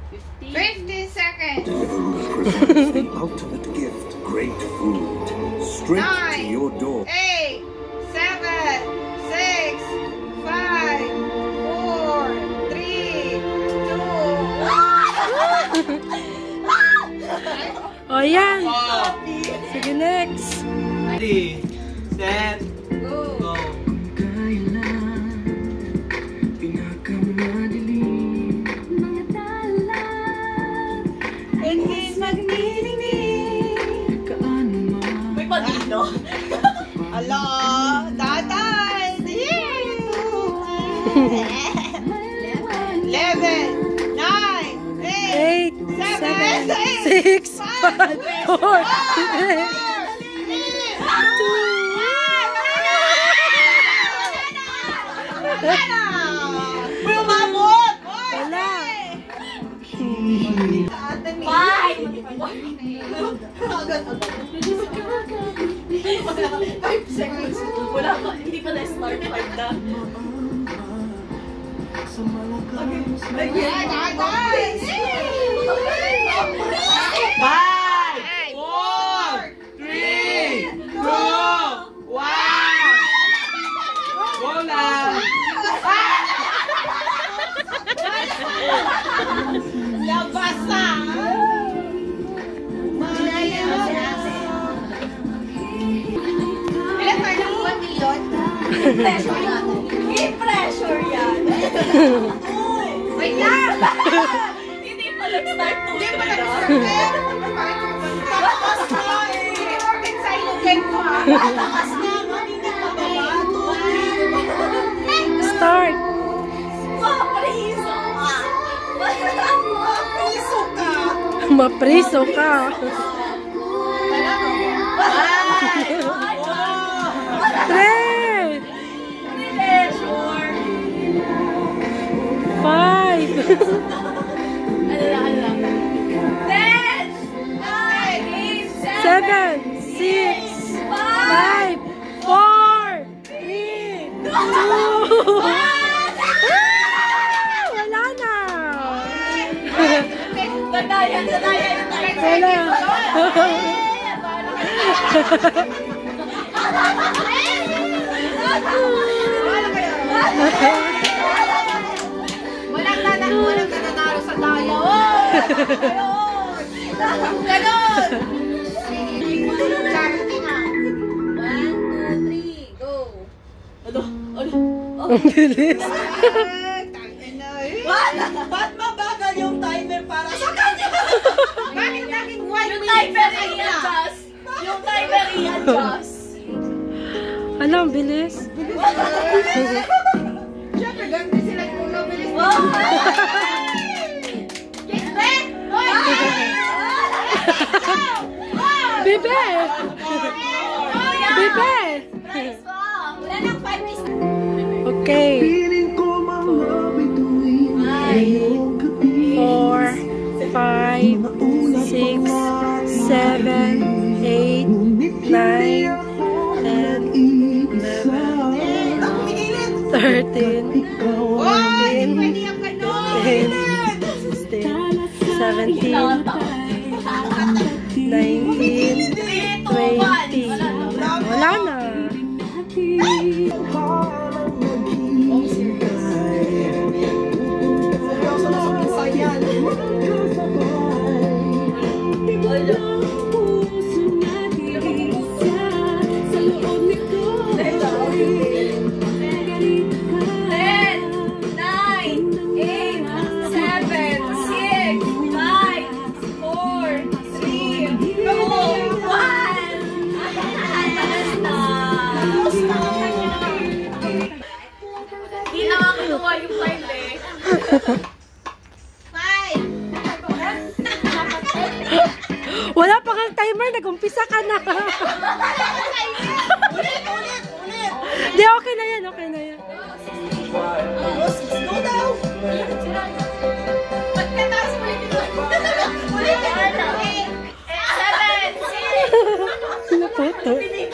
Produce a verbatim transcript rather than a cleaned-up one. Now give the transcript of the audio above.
fifteen seconds. Delivering the ultimate gift. Great food. Straight Nine, to your door. eight, seven, six, five, four, three, two, O yan. Sige, next. Ready, set, go. go. Hindi magninig. May pag-ino. Ala, dadan. Eleven, nine, eight, Eight, seven, seven, six, six, five, four, three, May umabot! wala. Five! Five seconds. Wala pa, hindi pa na-start. Five na. Five, four, three, two, one. Go lang. Labasa! Ilan tayo ng one million? Pressure yan. I-pressure yan. Wait lang! Hindi pa nag-start to. Hindi pa nag-start. Tapos na eh. Organ sa ilugin ko ha. Takas na. Hindi pa babato. Start. Mapriso ka. Mapriso ka. Mapriso ka. Three. Pressure. Five. Ano lang, ano lang. Ten. Nine. Eight. Seven. Six. Five. Four. Three. Two. Wala na. Ganayan, ganayan yung time. Wala. Walang nanalo, walang nananalo sa tayo. Ganon! Charity na. One, two, three, go. Ano? Ano? Ang bilis. Ba't mabagal yung timer para sa kanya? Bakit naging one Yung minute timer sa kanya? i-adjust. Yung timer i-adjust. Ano, ang bilis. Siyempre, ganun din sila yung ulo. Bilis mo. Wow! Kiss back! Hoy! Bebe! Bebe! Nice pa! Wala nang five minutes. Okay. Four, five, six, seven, eight, nine, ten, eleven, thirteen, fourteen, fifteen, sixteen, seventeen, nineteen, twenty. Wala na. Wala pa kang timer, nag-umpisa ka na. Ulit, ulit, ulit. Di, okay na yan, okay na yan. Go daw. Pagkataas ulit ito. Ulit ito. Seven, six. Naputo.